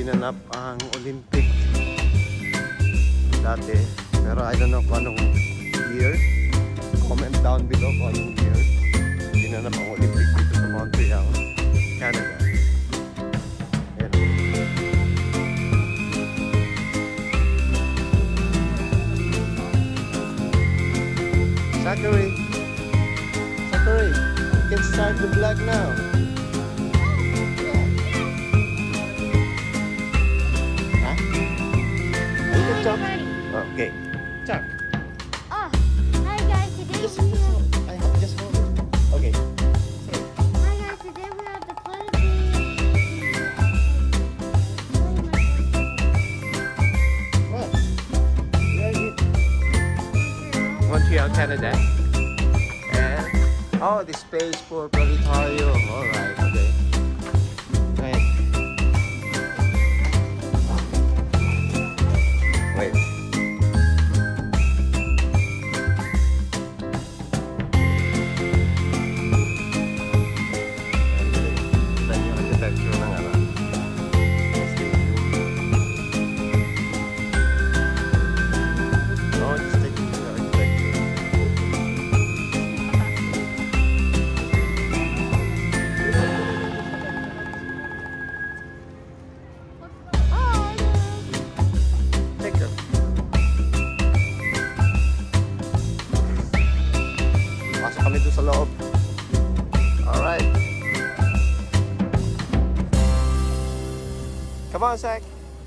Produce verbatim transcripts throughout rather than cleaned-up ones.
ginanap ang Olympic dati. Pero I don't know kung anong year. Comment down below kung anong year ginanap ang Olympic dito sa Montreal, Canada. Ayan. Zachary! Zachary! You can start the vlog now. Okay. Chuck. Oh, hi guys. Today Just, we just, have. I have just hold it. Okay. Hi guys. Today we have the pleasure. What? Where are you? Montreal, Canada. And oh, the space for planetarium. All right. Okay. Right. Wait. Sa loob. Alright. Come on, Zach.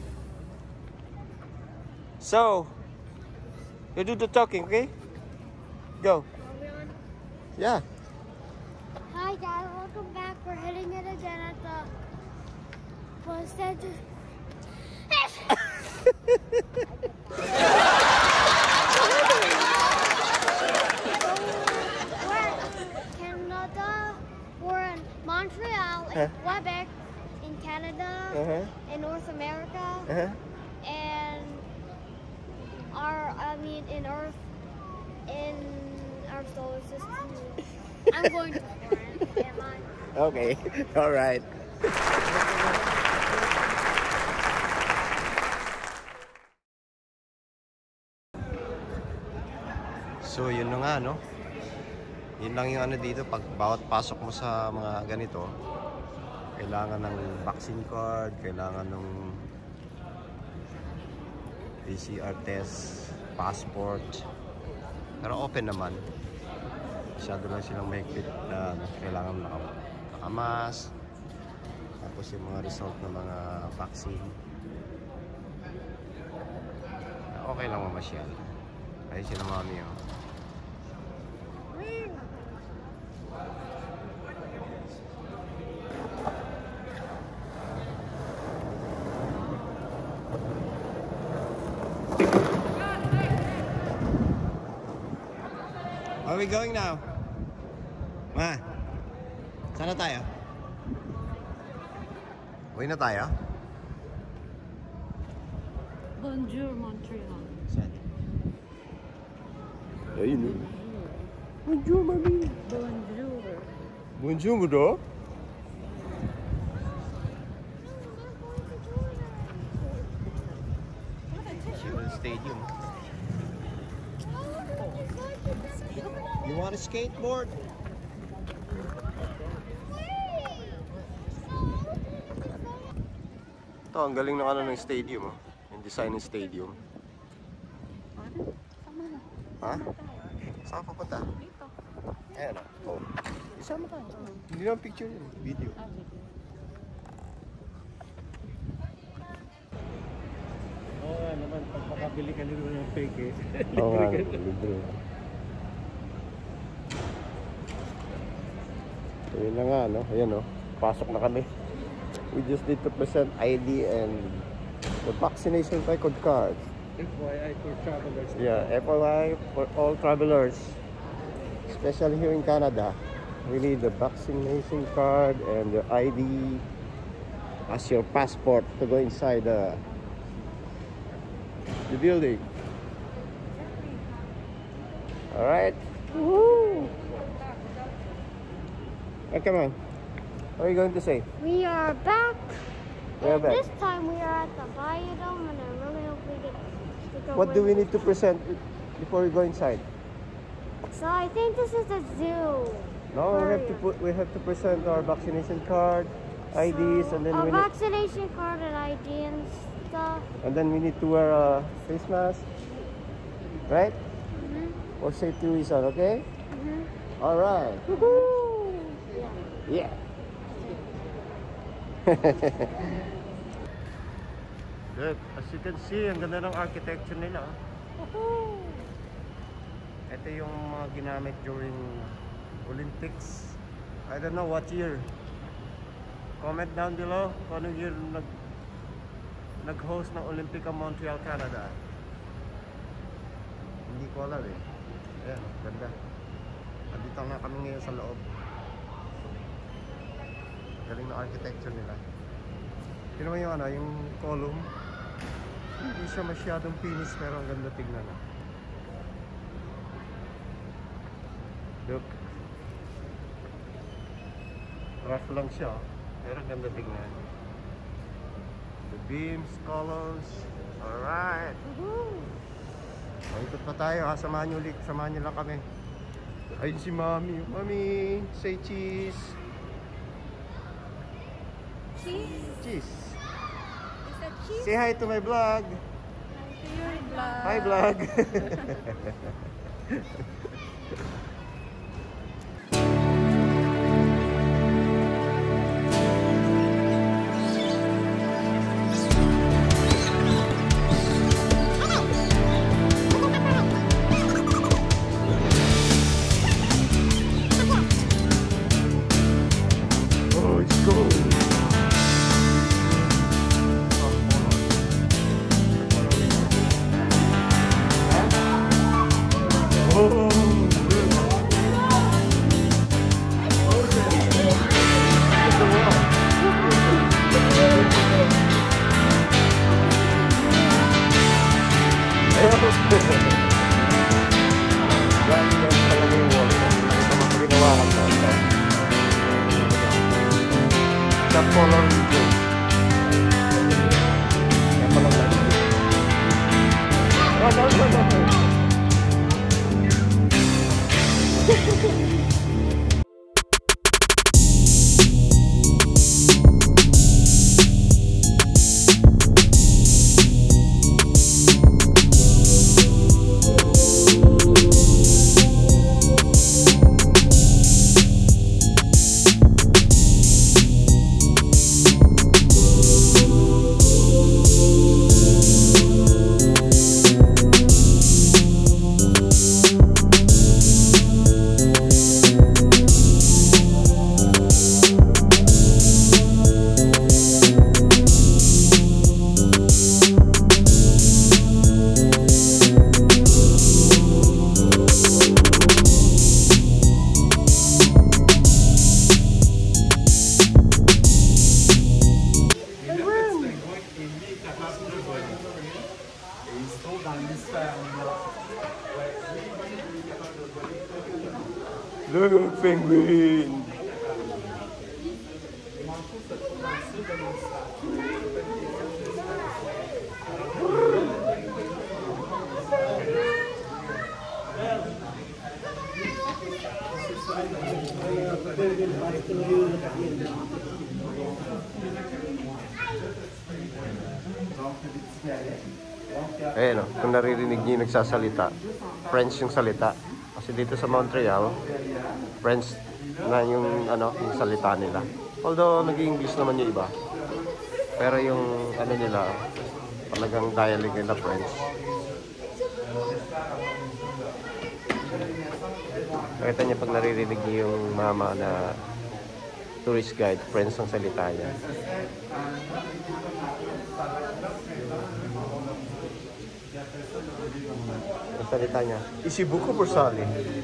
So, you do the talking, okay? Go. Yeah. Hi guys. Welcome back. We're hitting it again at the bus center. Montreal, in huh? Quebec, in Canada, Uh-huh. in North America, Uh-huh. and our, I mean, in Earth, in our solar system. I'm going to France, am I? Okay. All right. So, yun na nga, no? Yun lang yung ano dito, pag bawat pasok mo sa mga ganito, kailangan ng vaccine card, kailangan ng P C R test, passport. Pero open naman. Masyado lang silang mahigpit na ano, kailangan naka- nakamas. Tapos yung mga result ng mga vaccine. Okay lang mamasyal. Ayun sila mami, oh. Where are we going now? Ma, saan na tayo? Uwi na tayo? Bonjour, Montreal. Saan? Ayun, oh. Bonjour, mami. Bonjour. Bonjour, bro. Stadium. You want a skateboard? Ito, ang galing ng ano ng stadium, oh. Yung design ng stadium. Ha? Saan papunta? Dito. Ayan, oh. Oh. Isama ka. Hindi naman picture yun, video. Oo nga naman, pag makabili ka nito ng fake eh. Oo nga, libre. Ayun na nga, no? Ayan, no? Pasok na kami. We just need to present I D and the vaccination record card. F Y I for travelers. Yeah, F Y I for all travelers. Especially here in Canada. We need the vaccination card and the I D as your passport to go inside the, the building. Alright? Woohoo! Hey, come on. What are you going to say? We are back Where And back? this time we are at the biodome, and I really hope we get to go. What do we in. need to present before we go inside? So I think this is the zoo. No, we have to area. put. We have to present our vaccination card, I Ds, So, and then a we need, vaccination card and I D and stuff. and then we need to wear a face mask, right? Mhm. For safety reason, okay? Mhm. All right. Yeah. Yeah. Look, as you can see, ang ganda ng architecture nila. Ito yung mga ginamit during Olympics. I don't know what year. Comment down below kung anong year nag nag-host ng Olympica Montreal, Canada. Hindi ko alam eh. Ayan, ganda. Nandito na kami ngayon sa loob. Galing na architecture nila. Yun naman yung ano, yung column. Hindi siya masyadong finish pero ang ganda tignan na. Look. Rough lang siya, pero ang ganda tignan. The beams, columns. Alright. Ikot pa tayo ha, samahan nyo ulit. Samahan nyo lang kami. Ayun si Mami. Mami, say cheese. Cheese? Cheese. Is that cheese? Say hi to my vlog. To your vlog. Hi vlog. Oh, it's cold. Sa Polar Region. Yan pala lang. Oh, no, no, no, no. Look, penguin. Ayan o, kung naririnig niyo yung nagsasalita, French yung salita. Kasi dito sa Montreal, French na yung, ano, yung salita nila. Although, nag-English naman yung iba. Pero yung, ano nila, talagang dialect nila French. Nakita niyo pag naririnig niyo yung mama na tourist guide, French ang salita niya. Ang salita niya, ici beaucoup pour saler.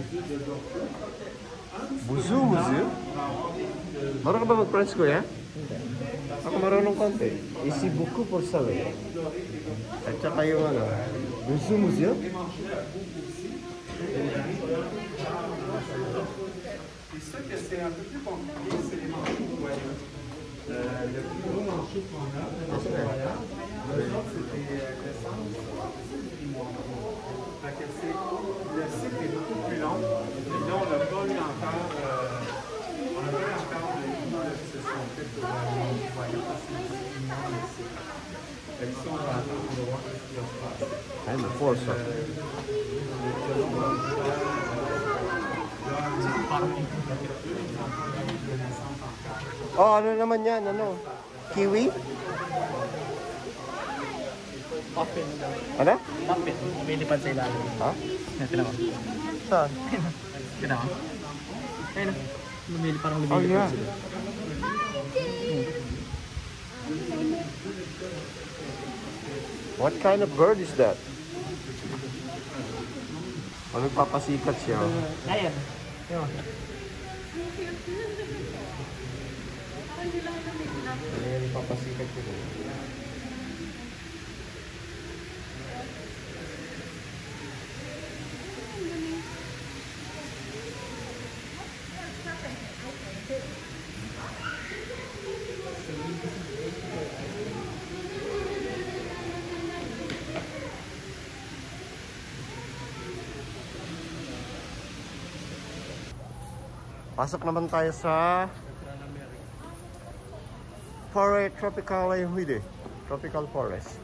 Buzu, buzu? Marunong ka ba mag-French ko, ya? Ako marunong konti. Ici beaucoup pour saler. At saka yung ano, buzu, buzu? Le cycle est beaucoup plus long. Et là, on n'a pas eu encore, euh, on n'a pas eu encore de livres qui se sont faits pour les nettoyer parce que c'est immense le cycle. Fait que ça, on va attendre, on va voir ce qui va se passer. Ayun, the force. Euh, Oh, ano naman yan? Ano? Kiwi? Muffin daw. Ano? Muffin. Lumilipad sa ilalim. Ha? Yan, tinan mo. Saan? Tinan mo. Ayun. Lumilipad, parang Oh, lumilipad yeah. sila. What kind of bird is that? Oh, nagpapasikat siya. Ayan. Ayun. Ayan, nagpapasikat siya. Pasok naman tayo sa Forest Tropical Huide, Tropical Forest.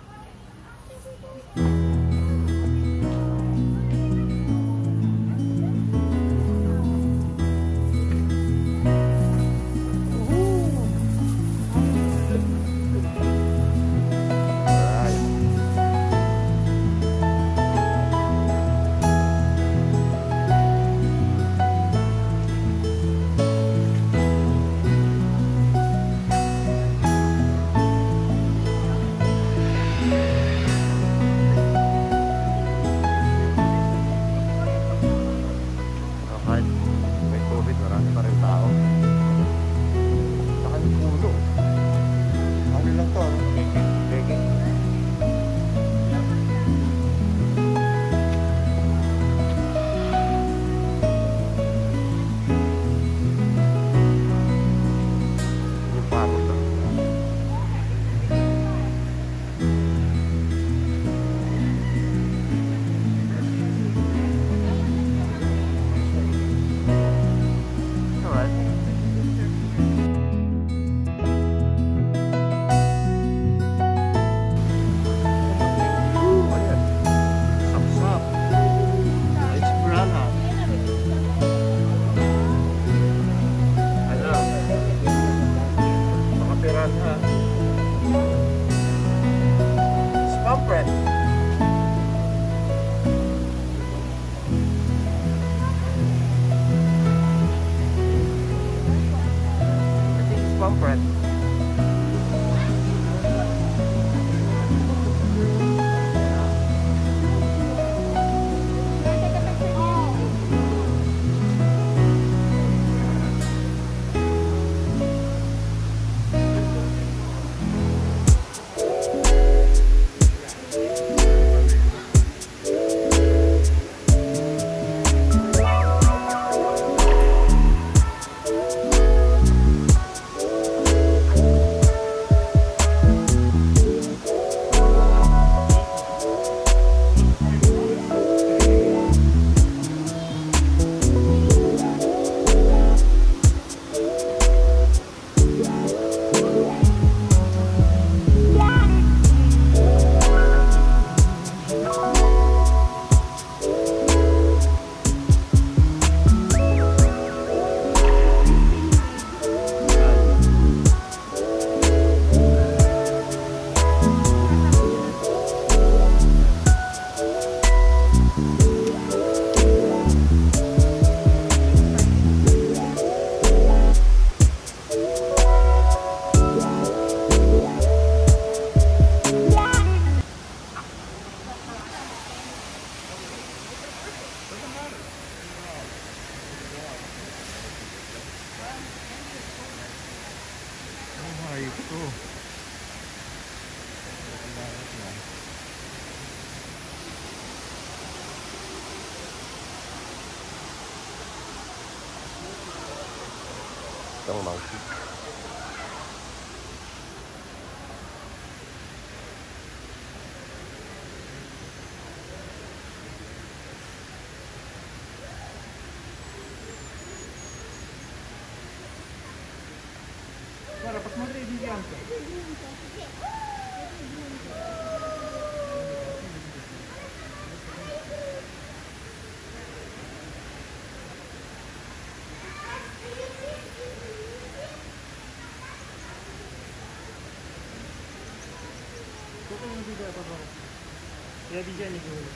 Ito. Itong monkey. Guarda, посмотри обезьянка. Сколько не видео, пожалуйста? Я обезьяне говорю.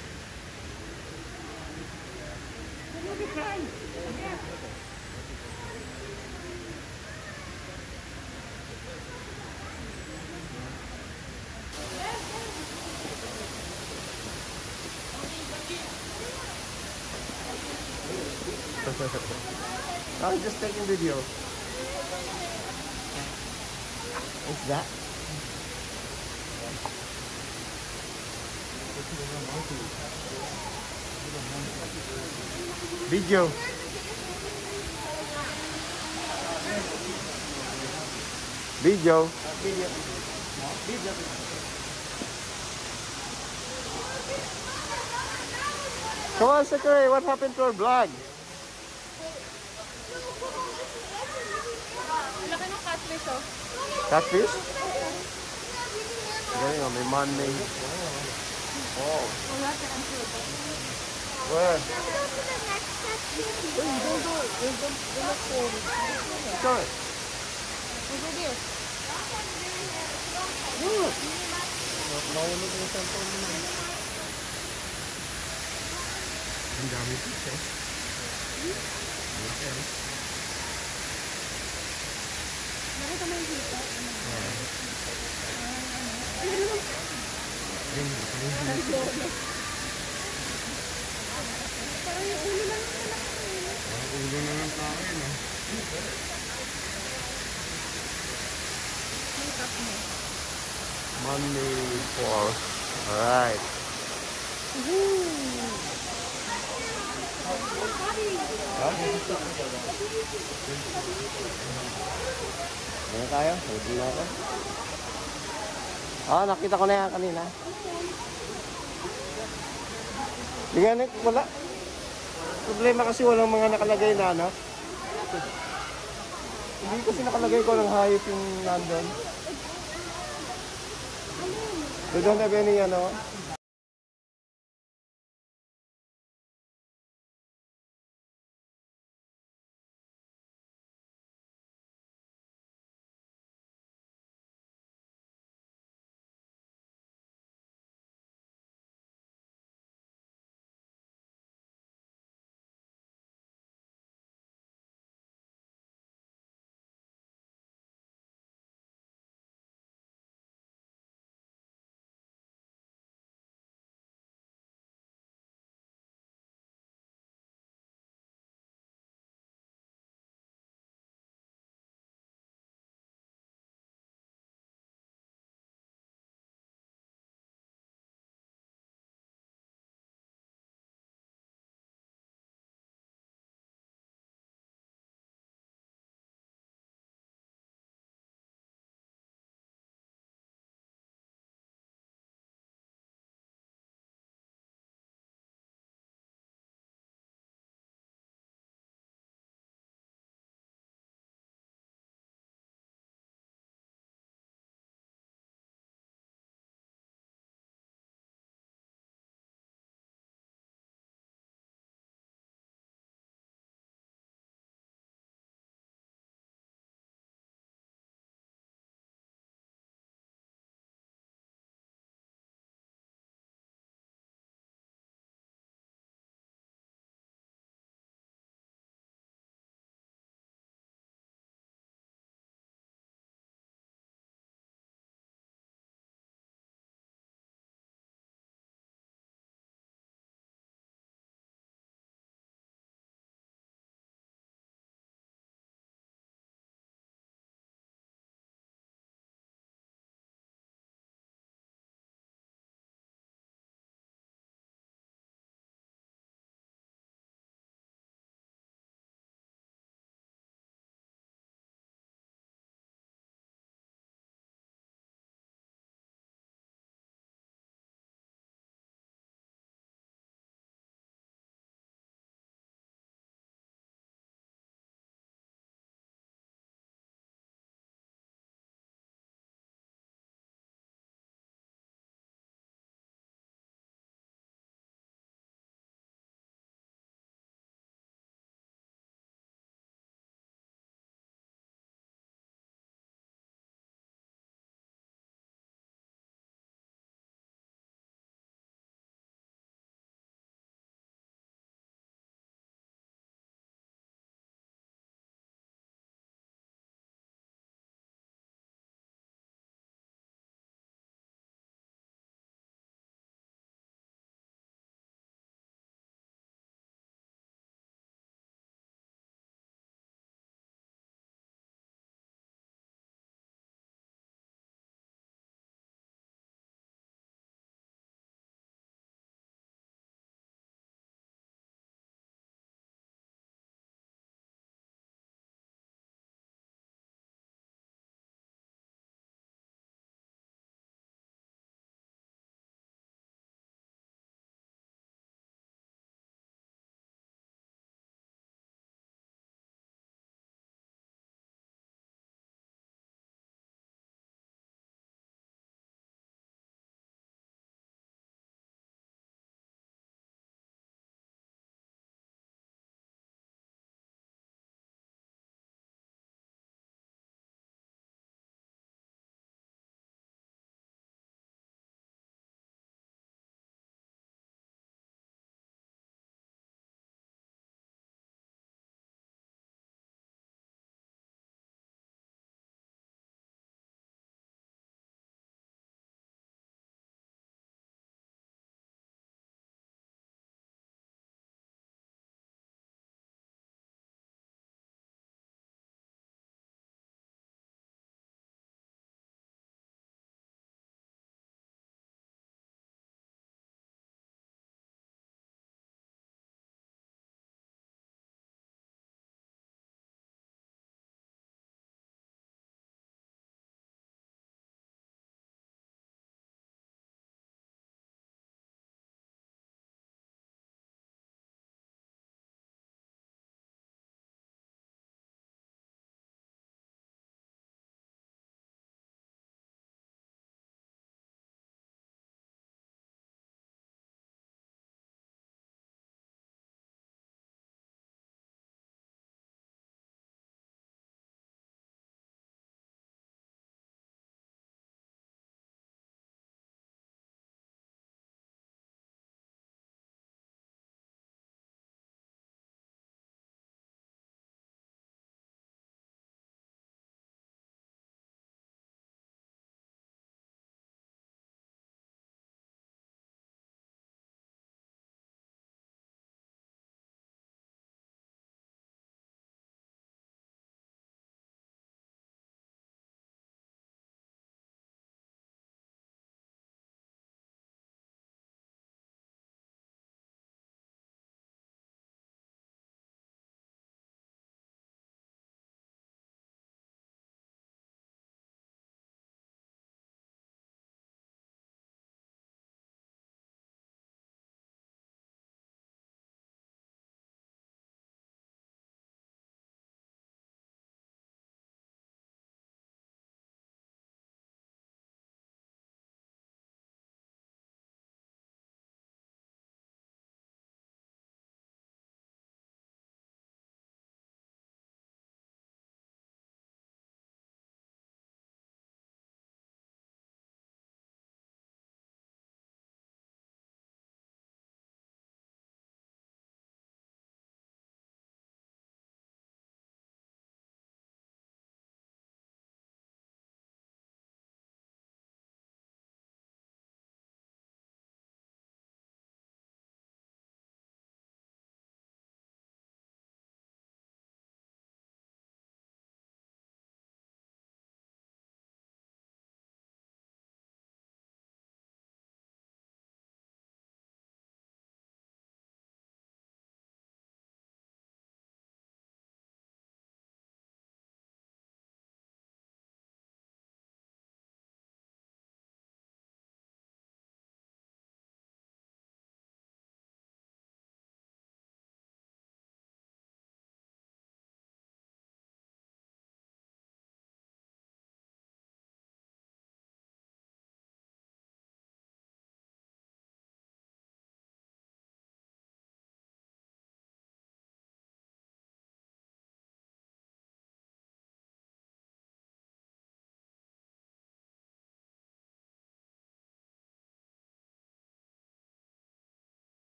I'm just taking video. What's that? Video. Video. Come on, Sakura, what happened to our vlog? Laki ng catfish, oh. Catfish? Galing, oh, may money. Oh. Where? Sure. Over there. Look. Nahulog yung cellphone mo na. Ang dami fish, eh. Okay. Nakita mo yung hita? Parang yung ulo lang yung anak ko. Ang ulo na lang sa akin, eh. Money for. Alright. Ano tayo? Pwede na ako. Ah, nakita ko na yan kanina. Bigyan, wala. Problema kasi walang mga nakalagay na ano. Hindi kasi nakalagay ko ng hayop yung nandun. They don't have any ano.